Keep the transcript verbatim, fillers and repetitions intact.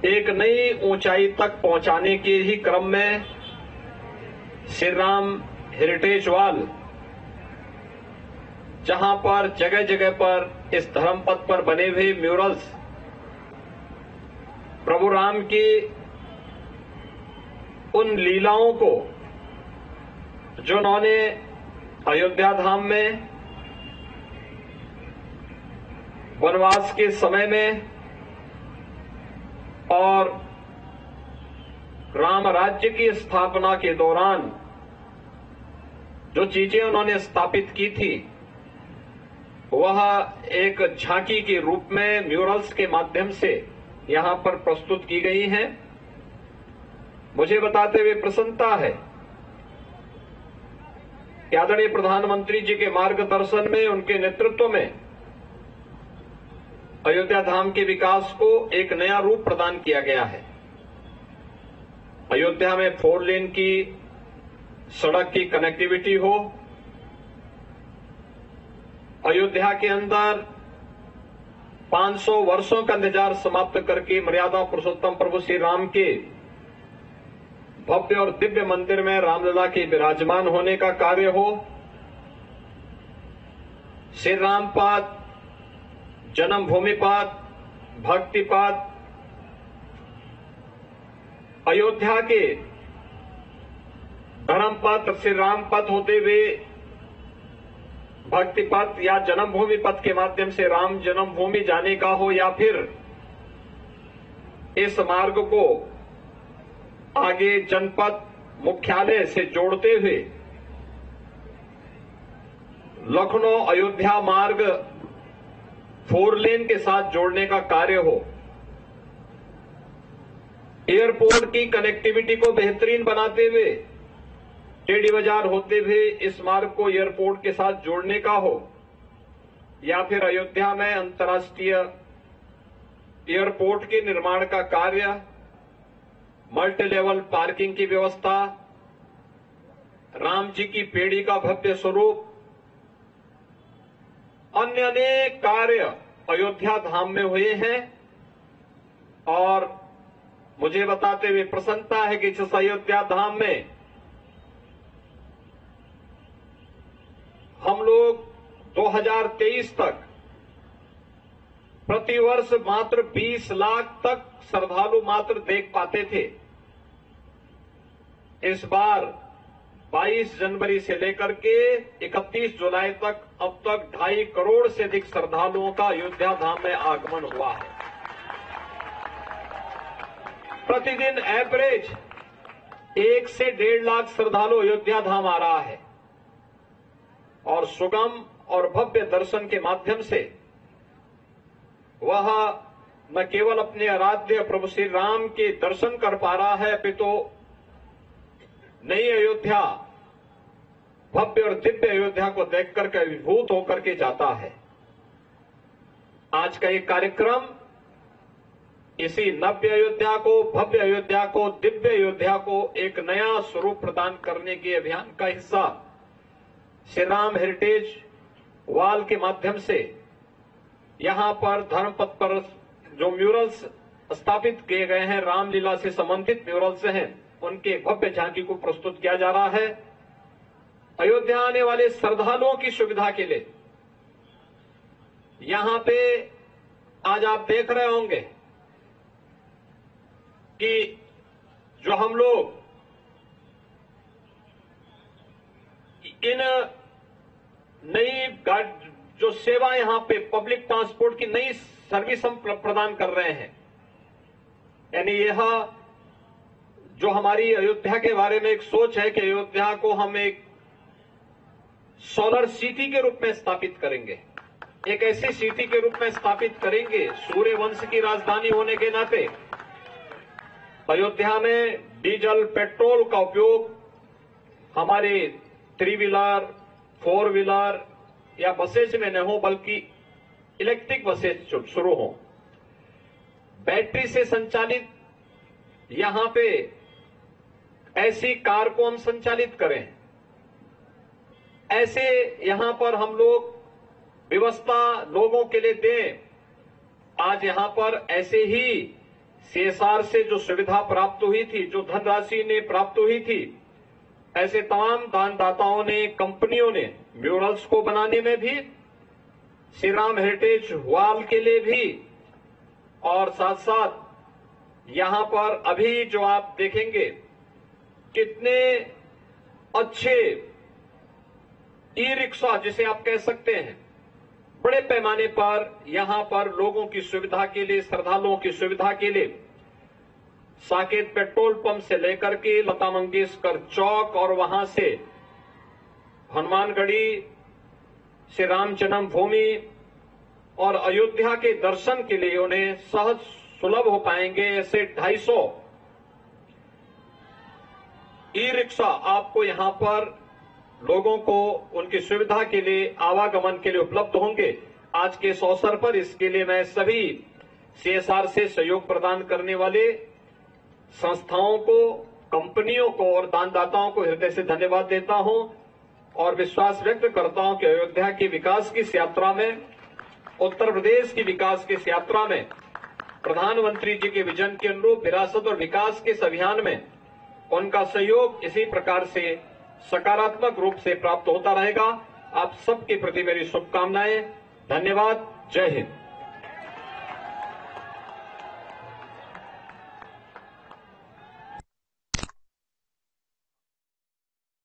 एक नई ऊंचाई तक पहुंचाने के ही क्रम में श्री राम हेरिटेज वॉल, जहां पर जगह जगह पर इस धर्मपथ पर बने हुए म्यूरल्स प्रभु राम की उन लीलाओं को जो उन्होंने अयोध्या धाम में वनवास के समय में और राम राज्य की स्थापना के दौरान जो चीजें उन्होंने स्थापित की थी, वह एक झांकी के रूप में म्यूरल्स के माध्यम से यहां पर प्रस्तुत की गई हैं। मुझे बताते हुए प्रसन्नता है कि आदरणीय प्रधानमंत्री जी के मार्गदर्शन में, उनके नेतृत्व में अयोध्या धाम के विकास को एक नया रूप प्रदान किया गया है। अयोध्या में फोर लेन की सड़क की कनेक्टिविटी हो, अयोध्या के अंदर पाँच सौ वर्षों का इंतजार समाप्त करके मर्यादा पुरुषोत्तम प्रभु श्री राम के भव्य और दिव्य मंदिर में रामलला के विराजमान होने का कार्य हो, श्री राम पाद, जन्मभूमि पाद, भक्ति पाद, अयोध्या के धर्म पथ श्री राम पथ होते हुए भक्ति पथ या जन्मभूमि पथ के माध्यम से राम जन्मभूमि जाने का हो, या फिर इस मार्ग को आगे जनपद मुख्यालय से जोड़ते हुए लखनऊ अयोध्या मार्ग फोर लेन के साथ जोड़ने का कार्य हो, एयरपोर्ट की कनेक्टिविटी को बेहतरीन बनाते हुए टेढ़ी बाजार होते हुए इस मार्ग को एयरपोर्ट के साथ जोड़ने का हो, या फिर अयोध्या में अंतर्राष्ट्रीय एयरपोर्ट के निर्माण का कार्य, मल्टी लेवल पार्किंग की व्यवस्था, राम जी की पेड़ी का भव्य स्वरूप, अन्य अनेक कार्य अयोध्या धाम में हुए हैं। और मुझे बताते हुए प्रसन्नता है कि जिस अयोध्या धाम में हम लोग दो हज़ार तेईस तक प्रतिवर्ष मात्र बीस लाख तक श्रद्धालु मात्र देख पाते थे, इस बार बाईस जनवरी से लेकर के इकतीस जुलाई तक अब तक ढाई करोड़ से अधिक श्रद्धालुओं का अयोध्या धाम में आगमन हुआ है। प्रतिदिन एवरेज एक से डेढ़ लाख श्रद्धालु अयोध्या धाम आ रहा है और सुगम और भव्य दर्शन के माध्यम से वह न केवल अपने आराध्य प्रभु श्री राम के दर्शन कर पा रहा है, अपितु तो नई अयोध्या, भव्य और दिव्य अयोध्या को देखकर के विभूत होकर के जाता है। आज का ये कार्यक्रम इसी नव्य अयोध्या को, भव्य अयोध्या को, दिव्य अयोध्या को एक नया स्वरूप प्रदान करने के अभियान का हिस्सा श्री राम हेरिटेज वॉल के माध्यम से यहां पर धर्मपथ पर जो म्यूरल्स स्थापित किए गए हैं, रामलीला से संबंधित म्यूरल्स हैं, उनके भव्य झांकी को प्रस्तुत किया जा रहा है। अयोध्या आने वाले श्रद्धालुओं की सुविधा के लिए यहां पे आज आप देख रहे होंगे कि जो हम लोग इन नई जो सेवा यहां पे पब्लिक ट्रांसपोर्ट की नई सर्विस हम प्रदान कर रहे हैं, यानी यह जो हमारी अयोध्या के बारे में एक सोच है कि अयोध्या को हम एक सोलर सिटी के रूप में स्थापित करेंगे, एक ऐसी सिटी के रूप में स्थापित करेंगे। सूर्य वंश की राजधानी होने के नाते अयोध्या में डीजल पेट्रोल का उपयोग हमारे थ्री व्हीलर, फोर व्हीलर या बसेज में न हो, बल्कि इलेक्ट्रिक बसेज शुरू हो, बैटरी से संचालित यहां पे ऐसी कार को हम संचालित करें, ऐसे यहां पर हम लोग व्यवस्था लोगों के लिए दें। आज यहां पर ऐसे ही सीएसआर से जो सुविधा प्राप्त हुई थी, जो धनराशि ने प्राप्त हुई थी, ऐसे तमाम दानदाताओं ने, कंपनियों ने म्यूरल्स को बनाने में भी, श्री राम हेरिटेज वॉल के लिए भी, और साथ साथ यहां पर अभी जो आप देखेंगे कितने अच्छे ई रिक्शा जिसे आप कह सकते हैं, बड़े पैमाने पर यहां पर लोगों की सुविधा के लिए, श्रद्धालुओं की सुविधा के लिए साकेत पेट्रोल पंप से लेकर के लता मंगेशकर चौक और वहां से हनुमानगढ़ी, श्री राम जन्मभूमि और अयोध्या के दर्शन के लिए उन्हें सहज सुलभ हो पाएंगे। ऐसे ढाई सौ ई रिक्शा आपको यहां पर लोगों को उनकी सुविधा के लिए, आवागमन के लिए उपलब्ध होंगे। आज के इस अवसर पर इसके लिए मैं सभी सीएसआर से सहयोग प्रदान करने वाले संस्थाओं को, कंपनियों को और दानदाताओं को हृदय से धन्यवाद देता हूं और विश्वास व्यक्त करता हूं कि अयोध्या की विकास की इस यात्रा में, उत्तर प्रदेश की विकास की इस यात्रा में प्रधानमंत्री जी के विजन के अनुरूप विरासत और विकास के इस अभियान में उनका सहयोग इसी प्रकार से सकारात्मक रूप से प्राप्त होता रहेगा। आप सबके प्रति मेरी शुभकामनाएं। धन्यवाद। जय हिंद।